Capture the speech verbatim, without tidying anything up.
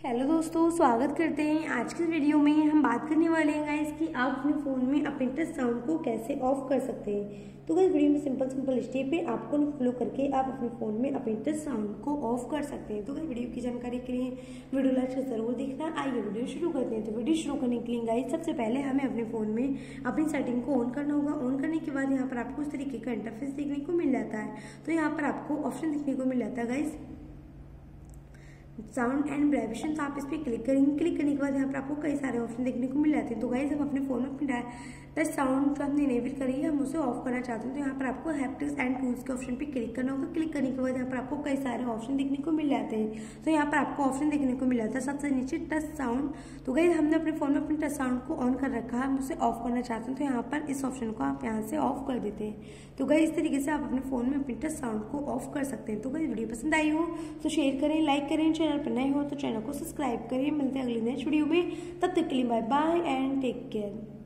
Hello दोस्तों, स्वागत करते हैं। आज की वीडियो में हम बात करने वाले हैं गाइस कि आप अपने फ़ोन में अपने टच साउंड को कैसे ऑफ कर सकते हैं। तो गाइस वीडियो में सिंपल सिंपल स्टेप है, आपको फॉलो करके आप अपने फ़ोन में अपने टच साउंड को ऑफ कर सकते हैं। तो गाइस वीडियो की जानकारी के लिए वीडियो लाइक से जरूर देखना। आइए वीडियो शुरू करते हैं। तो वीडियो शुरू करने के लिए गाइस सबसे पहले हमें अपने फ़ोन में अपनी सेटिंग को ऑन करना होगा। ऑन करने के बाद यहाँ पर आपको इस तरीके का इंटरफेस देखने को मिल जाता है। तो यहाँ पर आपको ऑप्शन देखने को मिल जाता है गाइस साउंड एंड वाइब्रेशन। तो आप इस पर क्लिक करेंगे। क्लिक करने के बाद यहाँ पर आपको कई सारे ऑप्शन देखने को मिल जाते हैं। तो गाइस हम अपने फोन में अपने टच साउंड जो हमने इनेबल करी है हम उसे ऑफ करना चाहते हैं। तो यहाँ पर आपको हैप्टिक्स एंड टूल्स के ऑप्शन पे क्लिक करना होगा। क्लिक करने के बाद यहाँ पर आपको कई सारे ऑप्शन देखने को मिल जाते हैं। तो यहाँ पर आपको ऑप्शन देखने को मिल जाता है सबसे नीचे टच साउंड। तो गाइस हमने अपने फोन में अपने टच साउंड को ऑन कर रखा है, हम उसे ऑफ करना चाहते हैं। तो यहाँ पर इस ऑप्शन को आप यहाँ से ऑफ कर देते हैं। तो गाइस इस तरीके से आप अपने फोन में अपने टच साउंड को ऑफ कर सकते हैं। तो गाइस वीडियो पसंद आई हो तो शेयर करें, लाइक करें, चैनल पर नए हो तो चैनल को सब्सक्राइब करिए। मिलते हैं अगली नेक्स्ट वीडियो में, तब तक के लिए bye bye and take care.